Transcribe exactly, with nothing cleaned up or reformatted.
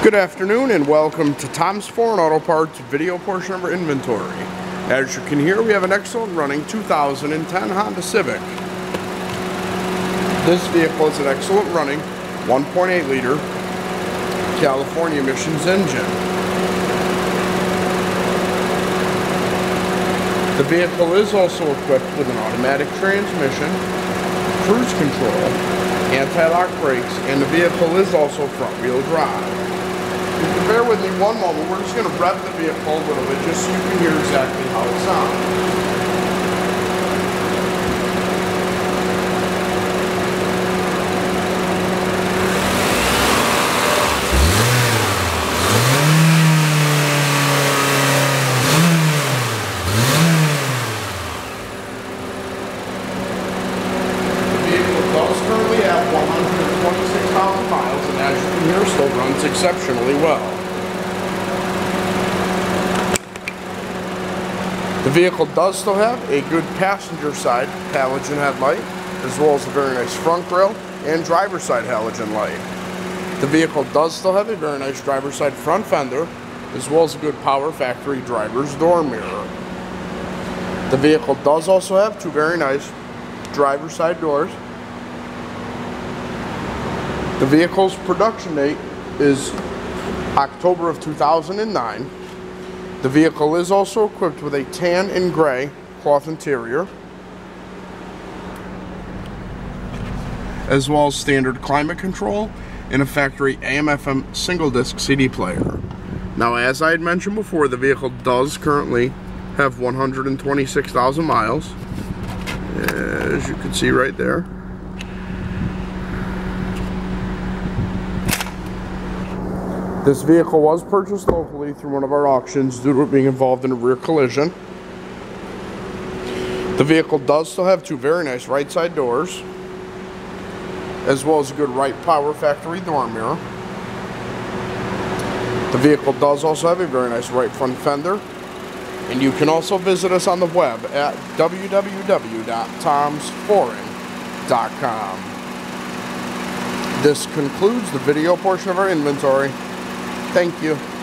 Good afternoon and welcome to Tom's Foreign Auto Parts video portion of our inventory. As you can hear, we have an excellent running two thousand ten Honda Civic. This vehicle is an excellent running one point eight liter California emissions engine. The vehicle is also equipped with an automatic transmission, cruise control, anti-lock brakes, and the vehicle is also front-wheel drive. If you can bear with me one moment, we're just going to rev the vehicle a little bit just so you can hear exactly how it sounds. Currently at one hundred twenty-six thousand miles, and as you can hear, still runs exceptionally well. The vehicle does still have a good passenger side halogen headlight, as well as a very nice front grille and driver's side halogen light. The vehicle does still have a very nice driver's side front fender, as well as a good power factory driver's door mirror. The vehicle does also have two very nice driver's side doors. The vehicle's production date is October of two thousand nine. The vehicle is also equipped with a tan and gray cloth interior, as well as standard climate control and a factory A M F M single disc C D player. Now, as I had mentioned before, the vehicle does currently have one hundred twenty-six thousand miles, as you can see right there. This vehicle was purchased locally through one of our auctions due to it being involved in a rear collision. The vehicle does still have two very nice right side doors, as well as a good right power factory door mirror. The vehicle does also have a very nice right front fender, and you can also visit us on the web at w w w dot toms foreign dot com. This concludes the video portion of our inventory. Thank you.